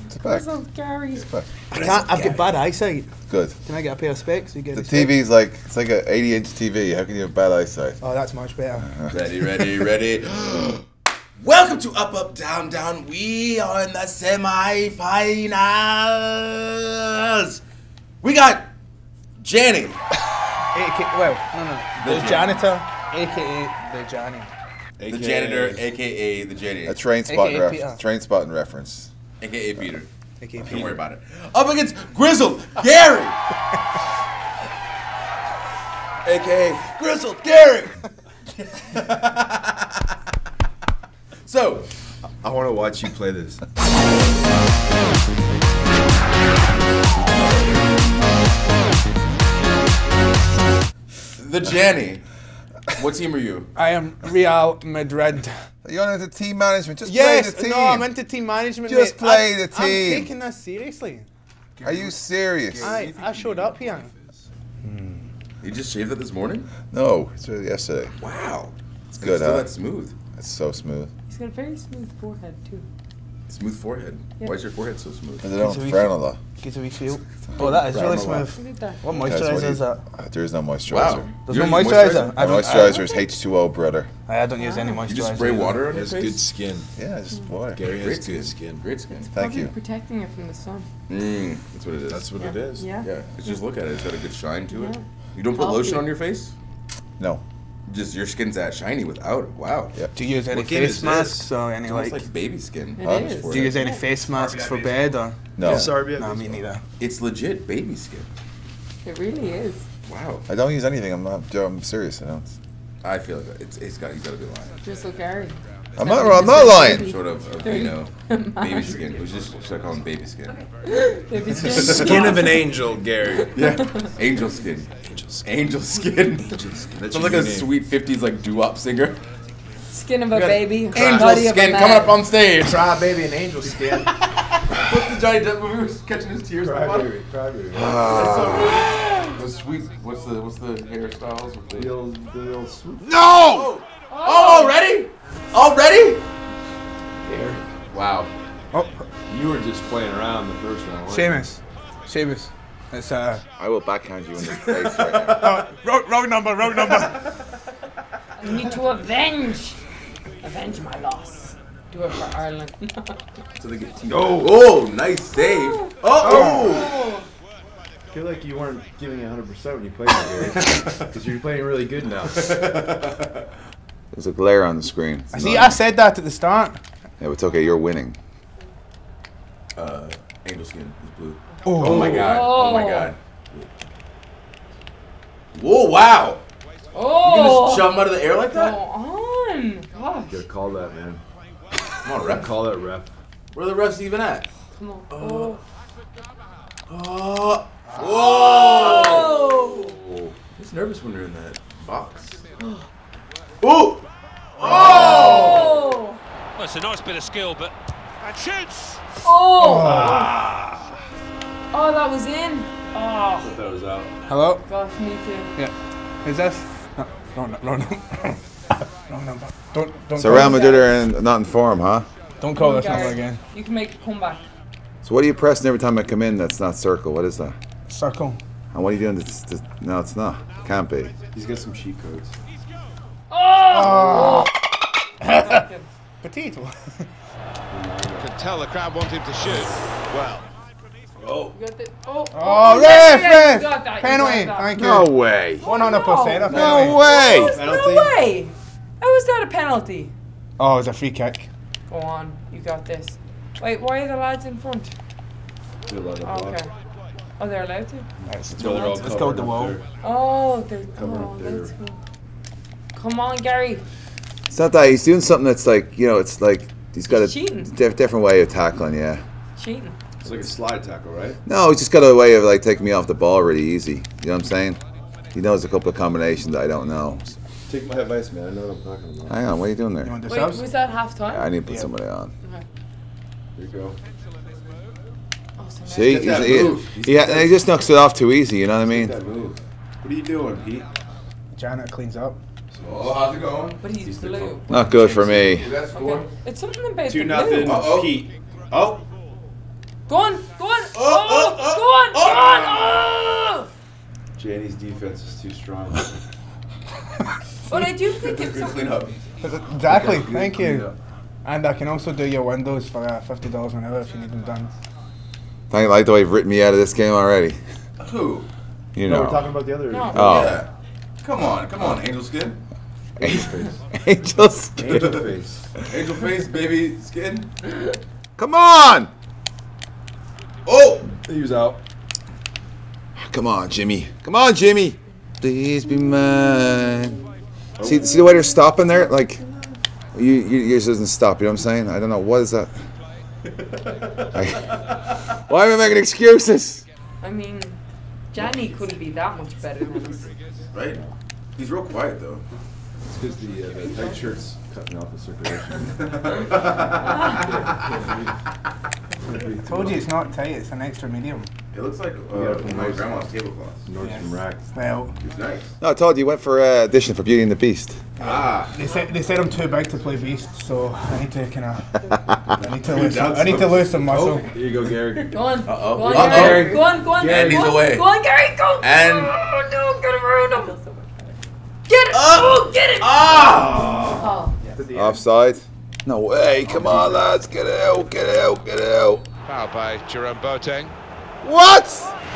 It's back. Gary. It's back. I've got bad eyesight. Good. Can I get a pair of specs? You get The TV's like, it's like an 80-inch TV. How can you have bad eyesight? Oh, that's much better. Ready. Welcome to Up, Up, Down, Down. We are in the semi-finals. We got Janny. The janitor, a.k.a. the Johnny. The janitor, a.k.a. the Janny. A train spotting reference. A.k.a. Peter. A.k.a. Don't worry about it. Up against Grizzled Gary. A.k.a. Grizzled Gary. So, I want to watch you play this. the Janny. What team are you? I am Real Madrid. You're on into team management. Just Yes, play the team. no, I'm into team management. Just mate. play the team. I'm taking this seriously. Are you serious? I showed up here. You just shaved it this morning? No, it's really yesterday. Wow. It's good, still huh? that smooth. It's so smooth. He's got a very smooth forehead too. Smooth forehead. Yeah. Why is your forehead so smooth? Because I don't frown a lot. Gives a wee feel. Oh, that is really smooth. Look at that. What Because moisturiser is that? There is no moisturizer. Wow. There's You no don't use moisturiser. My moisturizer is H2O, brother. I don't use any moisturizer. You just spray water on He your has face? good skin. Yeah, just water. Gary Great has skin. good skin. Great skin. Thank Probably you. protecting it from the sun. That's what it is. That's what it is. Yeah. Yeah. Just look at it. It's got a good shine to it. Yeah. You don't put Healthy. lotion on your face? No. Just your skin's that shiny without it. Wow. Yeah. Do you use any What game face is masks or any It's almost like? like baby skin. It on is. his Do you forehead. use any face masks for bed or? No. Yeah. Sorry, No, me neither. It's legit baby skin. It really is. Wow. I don't use anything. I'm serious. I don't. I feel like he's got to be lying. Drizzle Gary. I'm not lying. Sort of, baby skin. It was just, should I call him baby skin? Baby skin. Skin of an angel, Gary. Yeah. Angel skin. Angel skin. Angel skin. That's Sounds your like a new name. sweet 50s like doo-wop singer. Skin of a baby. Angel Body of a skin man. coming up on stage. Try baby and angel skin. What's the Johnny Depp movie? He was catching his tears in the water. The sweet. What's the hairstyles? With the The swoop. No! Oh, already? Already? Gary. Wow. Oh, You were just playing around the first round. Seamus. It's I will backhand you in the face right now. wrong number. You need to avenge my loss. Do it for Ireland. So they get oh, nice save. Oh! I feel like you weren't giving 100% when you played Gary. Because you're playing really good now. There's a glare on the screen. It's See, annoying. I said that at the start. Yeah, but it's okay. You're winning. Angel skin is blue. Oh my god. Oh my god. Whoa, wow. Oh! You can just jump out of the air like Go that? on. Gosh. You gotta call that, man. Come on, ref. Call that ref. Where are the refs even at? Come on. Whoa! Oh! Who's nervous when they're in that box? Ooh! Oh! Well, it's a nice bit of skill, but... And shoots! Oh! Oh, that was in. Oh. That was out. Hello? Gosh, me too. Yeah. Is this? No. Wrong number. Don't So call Real Madrid are not in form, huh? Don't call this Gary, number again. You can make a comeback. So what are you pressing every time I come in that's not circle? What is that? Circle. And what are you doing? No, it's not. Can't be. He's got some cheat codes. Oh! Potato. Could tell the crowd wanted to shoot. Well, You got the, oh, Oh, yes, ref! you got that, you Penalty. got that. Thank you. No way. 100% a No penalty. way. No way! How was that a penalty? Oh, it's a free kick. Go on, you got this. Wait, why are the lads in front? They're allowed to Oh, block. okay. Oh, they're allowed to? Let's No, they're all go covered the up wall. there. Oh, they're Cover up there. that's cool. Come on, Gary. It's not that. He's doing something that's like, it's like he's got He's a cheating. different way of tackling, yeah. Cheating. It's like a slide tackle, right? No, he's just got a way of like taking me off the ball really easy. You know what I'm saying? He knows a couple of combinations that I don't know. Take my advice, man. I know what I'm talking about. Hang on, what are you doing You there? want the Wait, subs? was that half time? I need to put somebody on. Okay. Here you go. Oh, so See, Get that he move. he just knocks it off too easy. You know what I mean? That move. What are you doing, Pete? Janet cleans up. Oh, how's it going? But he's blue. Not good for me. Is that score? Okay. It's something about 2-0, the blue. Uh-oh. Pete. Oh, defense is too strong. But I do think it's Good clean up. Exactly. Thank Clean you. up. And I can also do your windows for $50 an hour if you need them done. Don't you like the way you've written me out of this game already? Who? You No, know. we're talking about the other. No. Oh. Yeah. Come on, Angel Skin. Angel skin. Angel face. Angel face, baby skin. Come on! Oh! He was out. Come on, Jimmy. Come on, Jimmy. Please be mine. See the way they're stopping there? Like, yours doesn't stop. You know what I'm saying? I don't know. What is that? Why am I making excuses? I mean, Johnny couldn't be that much better than us. Right? He's real quiet though. It's because the tight shirt's cutting off the circulation. I told you it's not tight, it's an extra medium. It looks like Yeah, from my nice. grandma's tablecloth. Nordstrom Rack. Well, It's nice. No, I told you, you went for audition for Beauty and the Beast. Ah. they said I'm too big to play Beast, so I need to kind of lose some muscle. Here you go, Gary. Go on. Uh-oh. Go on, Uh-oh. Gary. Go on, go on. Andy's go on. away. Go on, Gary, go. And- Oh, no, get around him. Get it. Oh, get it. Ah! Oh. Offside? No way. Come on, lads. Get out, get out, get out. Foul by Jerome Boateng. What?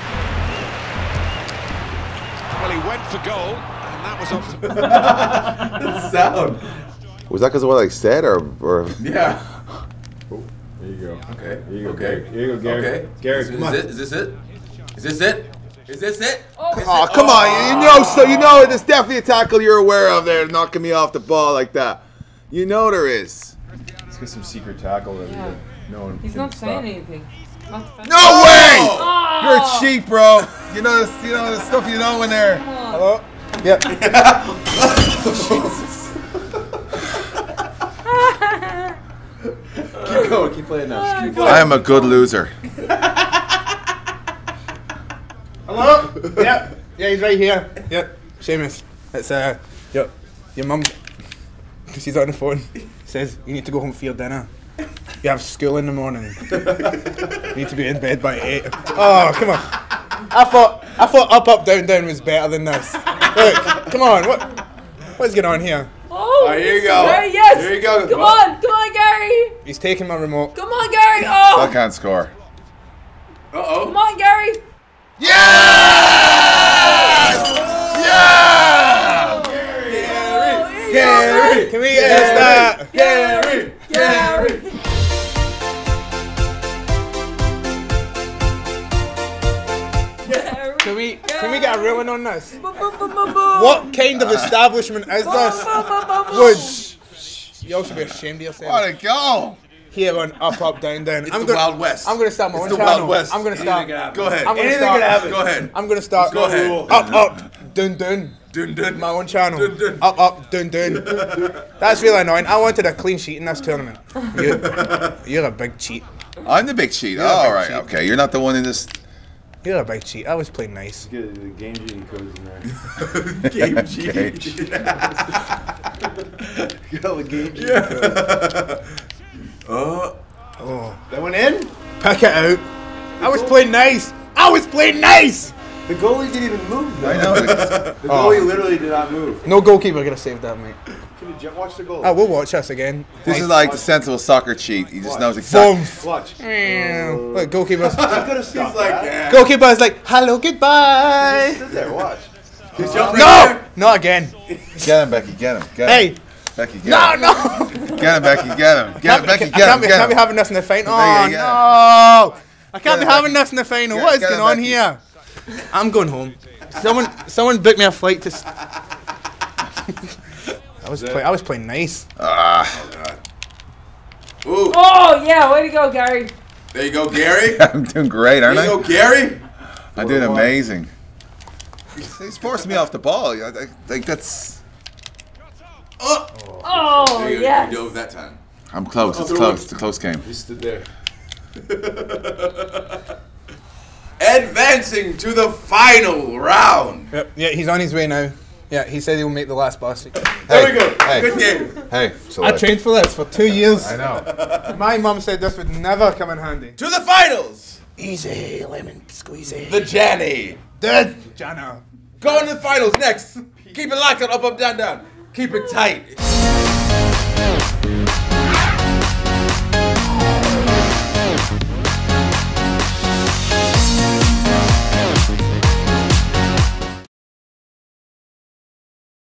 Well, he went for goal, and that was off to Sound. Was that because of what I said, or? Yeah. There you go. Okay. Here you go, Okay. Gary. Here you go, Gary. Okay. Gary, Is come on. this it? Is this it? Is this it? Is this it? Oh. Oh, come on. You know, so you know there's definitely a tackle you're aware of there knocking me off the ball like that. You know there is. Let's get some secret tackle that Yeah. no one He's can not saying stop. anything. Not defending. No way! Oh. You're cheap, bro. You know the stuff you know in there. Hello? Yep. Keep going. Keep playing now. Just keep playing. I am a good loser. Hello? Yep. Yeah, he's right here. Yep. Seamus. It's yep. Your mum. She's on the phone. Says you need to go home for your dinner. You have school in the morning. You need to be in bed by 8. Oh, come on. I thought up, down, down was better than this. Look, come on. What's going on here? Oh, here you go. Gary, yes. Here you go. Come on, Gary. He's taking my remote. Come on, Gary. I Oh, can't score. Uh-oh. come on, Gary. Yeah! Yeah! Gary, can we get that? Gary. Can we get a ruling on this? What kind of establishment is this? Woods. You all should be ashamed of yourself. What a goal! Here on up, down, down. It's the Wild West. I'm gonna start my It's own the channel. Wild West. I'm gonna start. Go ahead. I'm gonna Anything start. can happen. Go ahead. I'm gonna start. Go ahead. Up, down, down. Dun, dun. My own channel. Dun, dun. Up, down, down. That's really annoying. I wanted a clean sheet in this tournament. You're a big cheat. I'm the big cheat. You're a All big right, cheat. okay. You're not the one in this. You're a big cheat. I was playing nice. Get the game genie codes in there. Game Okay. G. Get all the game genie codes. Oh, That went in? pick it out. I was playing nice. I was playing nice. The goalie didn't even move. I know. The goalie literally did not move. No goalkeeper gonna save that, mate. Can you watch the goal? I will watch this again. This is like the sensible soccer cheat. He just knows exactly. Boom. Watch. Look, goalkeeper's. I could have stopped like that. Goalkeeper's like, hello, goodbye. Sit there, watch. He's jumping No, right not again. Get him, Becky. Get him. Get him. Hey, Becky. Get no, him. no. Get him, Becky. Get him. Get him, Becky. I Get can't him. be Get him. having this in the final. There Oh you go. no! I can't Get be it, having Becky. this in the final. Get- What is get it, going on Becky. here? I'm going home. Someone book me a flight to. I was playing nice. Ooh, Oh, yeah, way to go, Gary. there you go, Gary. I'm doing great, aren't There you I? go, Gary. I'm doing amazing. He's forcing me off the ball. I think that's. Oh, Oh, there you go. yes. You dove that time. I'm close. It's close. It's a close game. He stood there. Advancing to the final round. Yep. Yeah, he's on his way now. Yeah, he said he'll make the last bus. There we go. Hey. Good game. Hey. So I trained for this for 2 years. I know. My mum said this would never come in handy. To the finals. Easy, lemon squeezy. The Janny. Dead, Jana. Going to the finals next. Keep it locked on Up, Up, Down, Down. Keep it tight.